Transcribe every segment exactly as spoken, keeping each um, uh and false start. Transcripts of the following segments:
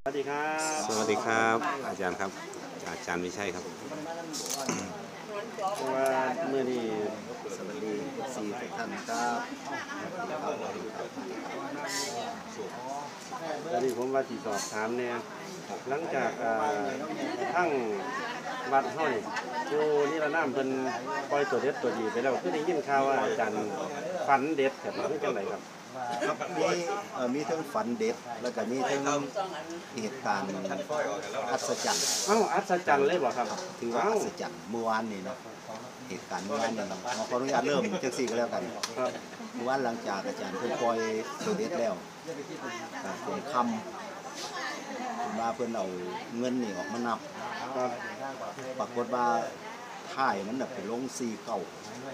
สวัสดีครับสวัสดีครับอาจารย์ครับอาจารย์วิชัยครับว่าเมื่อนี้สวัสดีสี่ทุกท่านครับตอนนี้ผมว่าที่สอบถามเนี่ยหลังจากทั้งวัดห้อยผู้นิรนามเพิ่นปล่อยตัวเด็ดตัวดีไปแล้วคือได้ยินข่าวว่าอาจารย์ฝันเด็ดครับนี่จังไดครับครับมีมีทั้งฝันเด็ดแล้วก็มีทั้งเหตุการณ์อัศจรรย์เอ้าอัศจรรย์เลยบ่ครับถือว่าอัศจรรย์เมื่อวานนี่เนาะเหตุการณ์เมื่อวานนี่ขออนุญาตเริ่มจังซี่ก็แล้วกันครับเมื่อวานหลังจากอาจารย์เพิ่นปล่อยตัวเด็ดแล้วการผลคำมาเพิ่นเอาเงินนี่ออกมานับครับปรากฏว่าท้ายมันน่ะเป็นลงสี่เก้า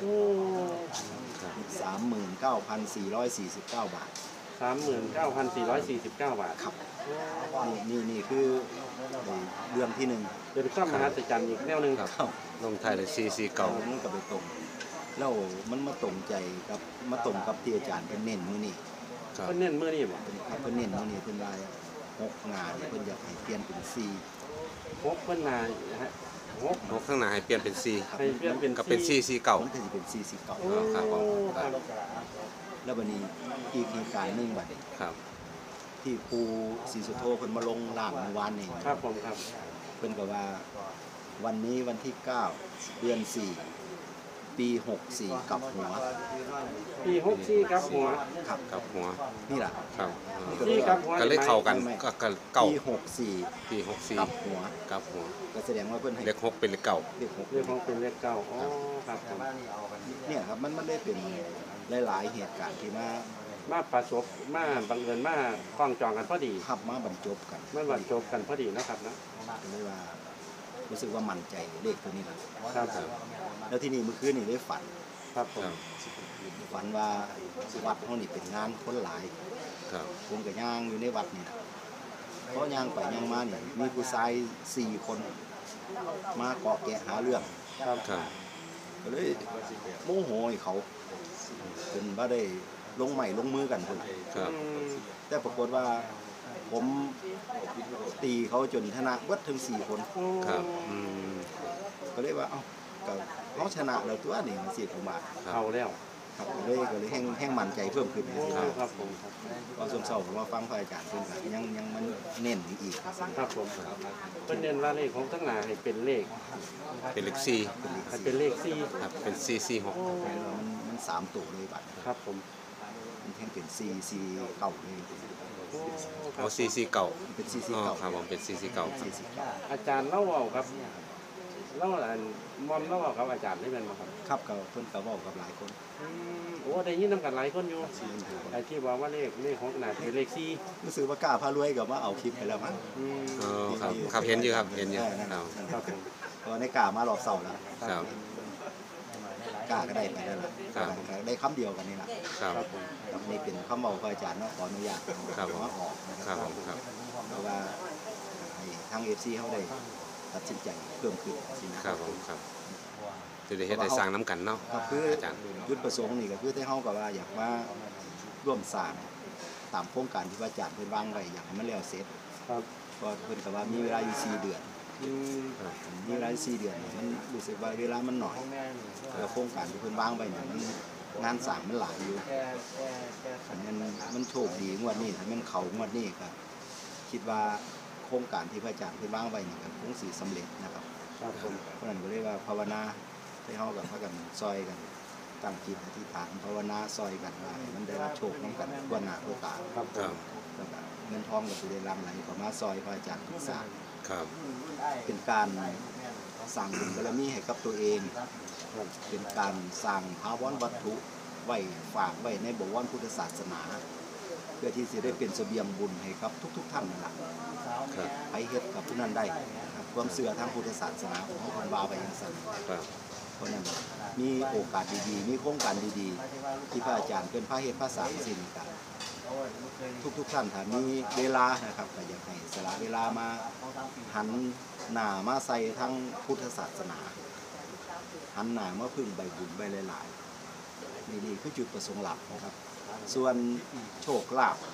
สามหมื่นเก้าพันสี่ร้อยสี่สิบเก้าบาทสามหมื่นเก้าพันสี่ร้อยสี่สิบเก้าบาทครับนี่นี่นี่คือเรื่องที่หนึ่งเป็นข้ามมหัศจรรย์อีกแนวหนึ่งครับลงไทยเลยซีซีเก่ามันก็ไปตรงแล้วมันมาตรงใจกับมาตรงกับที่อาจารย์เพิ่นเน้นมื้อนี้เพิ่นเน้นมื้อนี้บ่ครับเพิ่นเน้นมื้อนี้เพิ่นว่าหกงานเพิ่นอยากให้เปลี่ยนเป็นสี่หกเพิ่นน่ะฮะหกหกข้างหน้าให้เปลี่ยนเป็นซีให้เปลี่ยนเป็นก็เป็นซีซีเก่ามันก็สิเป็นสี่สี่เก่าครับแล้วบัดนี้อีกเหตุการณ์นึงบัดนี้ครับที่ครูศรีสุโธเพิ่นมาลงล่างเมื่อวานนี้ครับผมครับเพิ่นก็ว่าวันนี้วันที่เก้าเดือนสี่ปีหกสี่กับหัวปีหกสี่กับหัวครับกับหัวนี่ล่ะครับสี่กับหัวก็เลยเข้ากันก็เก่าปีหกสี่ปีหกสี่กับหัวกับหัวก็แสดงว่าเพิ่นให้เลขหกเป็นเลขเก่าเลขหกเลขหกเป็นเลขเก้าอ๋อครับเนี่ยครับมันมันได้เป็นหลายๆเหตุการณ์ที่มามาประสบมาบังเอิญมาคล้องจองกันพอดีครับมาบรรจบกันมาบรรจบกันพอดีนะครับนะเลยว่ารู้สึกว่ามั่นใจเลขตัวนี้ล่ะครับแล้วที่นี่เมื่อคืนนี่ได้ฝันครับผมฝันว่าวัดเฮานี่เป็นงานคนหลายครับผมก็ย่างอยู่ในวัดนี่เพราะย่างไปย่างมานี่มีผู้ชายสี่คนมาเกาะแกะหาเรื่องครับก็เลยโมโหให้เขาเป็นว่าได้ลงใหม่ลงมือกันพุ่นครับแต่ปรากฏว่าผมตีเขาจนชนะเบิดถึงสี่คนครับก็เลยว่าเอ้าก็เขาชนะแล้วตัวนี่มันสิผมว่าเอาแล้วครับก็เลยก็เลยแห้งแห้งมั่นใจเพิ่มขึ้นครับผมครับพอส่วนเสาผมว่าฟังพระอาจารย์เพิ่นก็ยังยังมันเน้นอีกครับผมเพิ่นเน้นว่าเลขของทั้งหลายให้เป็นเลขเป็นเลขสี่ให้เป็นเลขสี่ครับเป็นสี่สี่หกมันมันสามตัวเลยบัดครับผมมันแห้งเป็นสี่สี่เก่าเลยโอ้สี่สี่เก่าเป็นสี่สี่เก่าครับผมเป็นสี่สี่เก่าอาจารย์เล่าเอาครับเล่าอันมอมเล่าเอาครับอาจารย์ได้แม่นบ่ครับครับก็เพิ่นก็เว้ากับหลายคนโอ้ได้ยินนำกันหลายคนอยู่ไอ้ที่ว่าว่าเลขเลขของขนาดเป็นเลขสี่รู้สึกว่ากล้าพารวยก็มาเอาคลิปไปแล้วมั้งอ๋อครับครับเห็นอยู่ครับเห็นอยู่ครับผมก็ในกล้ามารอบเสาร์แล้วครับกล้าก็ได้ไปแล้วล่ะได้คำเดียวกันนี่ล่ะครับผมนี่เป็นคำเว้าของอาจารย์เนาะขออนุญาตครับผมออกครับผมครับเพราะว่าให้ทาง เอฟ ซี เฮาได้ตัดสินใจเพิ่มขึ้นครับผมครับจะได้เฮ็ดได้สร้างน้ำกันเนาะครับคืออาจารย์จุดประสงค์นี่ก็คือที่เฮาก็ว่าอยากมาร่วมสร้างตามโครงการที่อาจารย์เพิ่นวางไว้อยากให้มันแล้วเสร็จครับก็เพิ่นก็ว่ามีเวลาอยู่สี่เดือนมีเวลาสี่เดือนมันรู้สึกว่าเวลามันน้อยแล้วโครงการที่เพิ่นวางไว้เนี่ยมันงานสร้างมันหลายอยู่มันมันโชคดีงวดนี้ถ้ามันเข้างวดนี้ก็คิดว่าโครงการที่พระอาจารย์เพิ่นวางไว้นี่ก็คงสิสำเร็จนะครับครับผมเพราะนั้นก็เรียกว่าภาวนาให้เฮากับพากันซอยกันตั้งจิตอธิษฐานภาวนาซอยกันว่าให้มันได้รับโชคนำกันทั่วหน้าทั่วตาครับแล้วก็เงินทองก็สิได้รั่งไหลเข้ามาซอยพระอาจารย์ศึกษาครับเป็นการสร้างบุญบารมีให้กับตัวเองเป็นการสร้างภาวรวัตถุไว้ฝากไว้ในบวรพุทธศาสนาเพื่อที่จะได้เป็นเสบียงบุญให้กับทุกๆท่านนั่นแหละไปเฮ็ดกับผู้นั้นได้ความเชื่อทางพุทธศาสนาของคนบาไปอย่างนั้นเพราะนั้นมีโอกาสดีๆมีโครงการดีๆที่พระอาจารย์เป็นพระเฮ็ดพระสร้างสิ่งกันทุกๆท่านถ้ามีเวลานะครับก็อยากให้สละเวลามาหันหน้ามาใส่ทั้งพุทธศาสนาหันหน้ามาพึ่งใบบุญใบหลายๆนี่นี่คือจุดประสงค์หลักนะครับส่วนโชคลาภ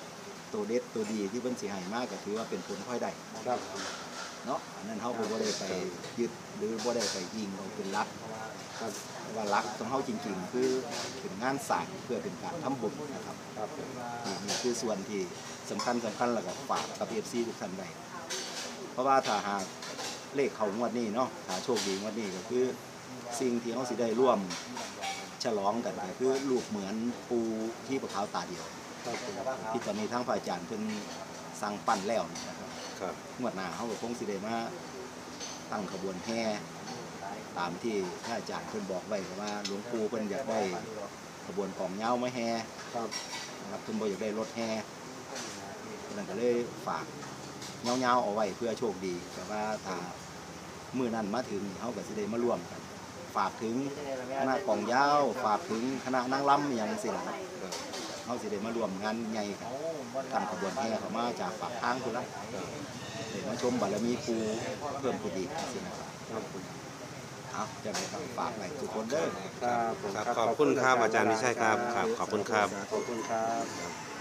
ตัวเด็ดตัวดีที่เพิ่นสิให้มาก็ถือว่าเป็นผลพลอยได้ครับเนาะอันนั้นเฮาก็บ่ได้ไปยึดหรือบ่ได้ไปยิงเอาเป็นหลักครับว่าหลักของเฮาจริงๆ คือเป็นงานสร้างเพื่อเป็นการทำบุญนะครับครับนี่นี่คือส่วนที่สำคัญสำคัญแล้วก็ฝากกับ เอฟ ซี ทุกท่านไว้เพราะว่าถ้าหากเลขเข้างวดนี้เนาะถ้าโชคดีงวดนี้ก็คือสิ่งที่เฮาสิได้ร่วมฉลองกันก็คือรูปเหมือนปูที่ประขาวตาเดียวครับที่ตอนนี้ทางพระอาจารย์เพิ่นสั่งปั้นแล้วนะครับครับงวดหน้าเฮาก็คงสิได้มาตั้งขบวนแห่ตามที่พระอาจารย์เพิ่นบอกไว้ว่าหลวงปู่เพิ่นอยากได้ขบวนกองเหย้ามาแห่ครับนะครับเพิ่นบ่อยากได้รถแห่นั่นก็เลยฝากเหงาๆเอาไว้เพื่อโชคดีแต่ว่าถ้ามื้อนั้นมาถึงเฮาก็สิได้มาร่วมกัน ฝากถึงคณะกองเหย้าฝากถึงคณะนางรำอหย่างจังซี่ล่ะครับเฮาสิได้มาร่วมงานใหญ่กันตั้งขบวนแห่เข้ามาจากปากทางพุ่นละได้มาชมบารมีปู่เพิ่มขึ้นอีกจังซี่นะครับครับเอาจะไปฝากไว้ทุกคนเด้อครับผมครับขอบคุณครับอาจารย์วิชัยครับครับขอบคุณครับขอบคุณครับ